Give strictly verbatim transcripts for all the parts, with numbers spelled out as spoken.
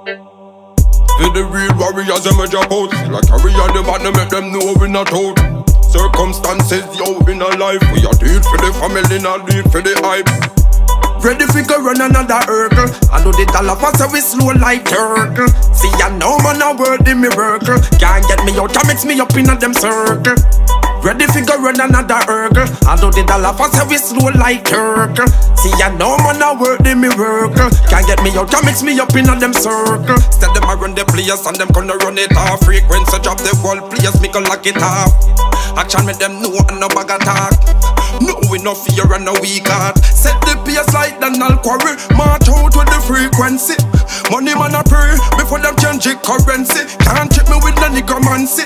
For the real warriors, I'm a drop out. Like carry on the bottom, make them know we not out. Circumstances, yo, in a life. We are do it for the family, not do it for the hype. Ready fi go run another hurdle. I know the dollar fast, so we slow like turtle. See, I know man a word in miracle. Can't get me out, and mix me up in a them circle. Ready fi go run another hurdle. I know the dollar fast, so we slow like turtle. See, I know man a word in miracle. Can't get me out, and mix me up in a them circle. Instead them a run the players and them gonna run it off. Frequency drop the whole players, me go lock it off. Action make them know and no bag attack. No, we no fear and no weak heart. Set the pace like the null quarry. March out with the frequency. Money man a pray before them change the currency. Can't trick me with the necromancy.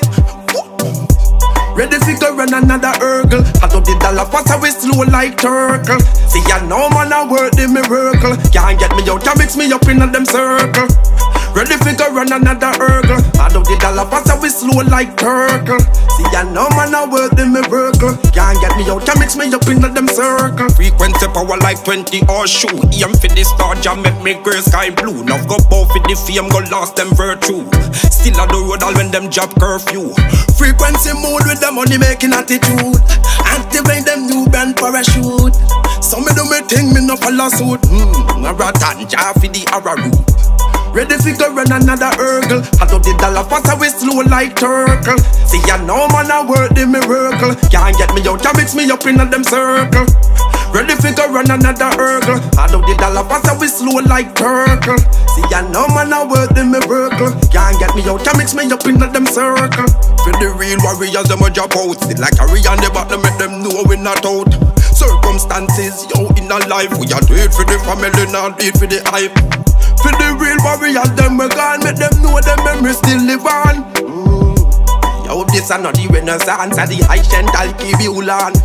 Ready fi go run another hurdle. I do the dollar fast, so we slow like turtle. See, I know man a word the miracle. Can't get me out, can mix me up in a them circle. Ready fi go run another hurdle. I do the dollar fast, so we slow like turtle. See, I know man a word the miracle. Can't get me out, can mix me up in a them circle. Frequency power like twenty horseshoe. Aim for the star, jam make me grey sky blue. Now go bow for the fame, go lost them virtue. Still on the road all when them job curfew. Frequency mode with the money making attitude. Activate them new brand parachute. Some of them may think me no follow suit. Hmm, a rat and jar for the arrow. Ready fi go run another hurdle. I do the dollar fast, so we slow like turtle. See, I know man a word the miracle. Can't get me out, can mix me up in a them circle. Ready fi go run another hurdle. I do the dollar fast, so we slow like turtle. See, I know man a word the miracle. Can't get me out, can mix me up in a them circle. For the real warriors, them a drop out. Still like carry on the bottom, make them know we not out. Circumstances, yo, in a life. We are do it for the family, not do it for the hype. For the real warriors, them we gone. Make them know them memories still live on. mm. Yo, this are not the renaissance, are the high shental give you land.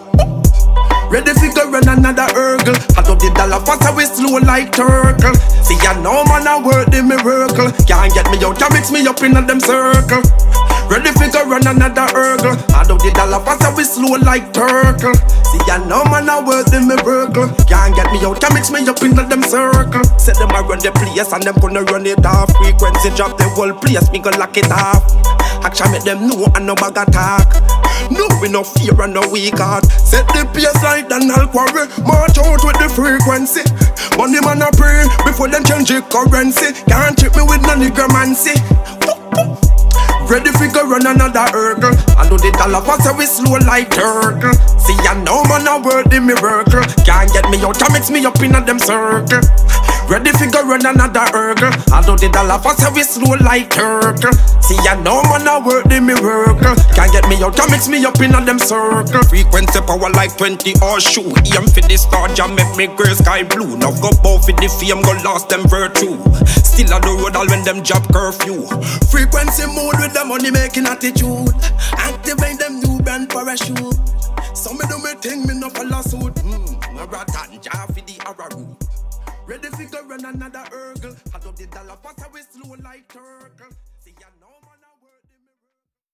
Ready fi go run another hurdle. I do the dollar fast, so we slow like turtle. See, I know man a word the miracle. Can't get me out, can mix me up in a them circle. Ready fi go run another hurdle. I do the dollar fast, so we slow like turtle. See, I know man a word the miracle. Can't get me out, can mix me up in a them circle. Set them a run the place and them gonna run it off. Frequency drop the whole place, me go lock it off. Action make them know and no bag attack. No, we no fear and no weak heart. Set the pace like the null quarry. March out with the frequency. Money man a pray before them change the currency. Can't trick me with no necromancy. Ready fi go run another hurdle. I do the dollar fast, so we slow like turtle. See, I know man a word the miracle. Can't get me out, can mix me up in a them circle. Ready fi go run another hurdle. I do the dollar fast, so we slow like turtle. See, I know man a word the miracle. Can't get me out, can mix me up in a them circle. Frequency power like twenty horseshoe. Aim for the star, jam make me grey sky blue. Now go bow for the fame, go lost them virtue. Still on the road all when them job curfew. Frequency mode with the money making attitude. Activate them new brand parachute. Some of them may think me no follow suit. Hmm, a rat and jar for the arrow. Ready fi go run another hurdle. I do the dollar fast, so we slow like turtle.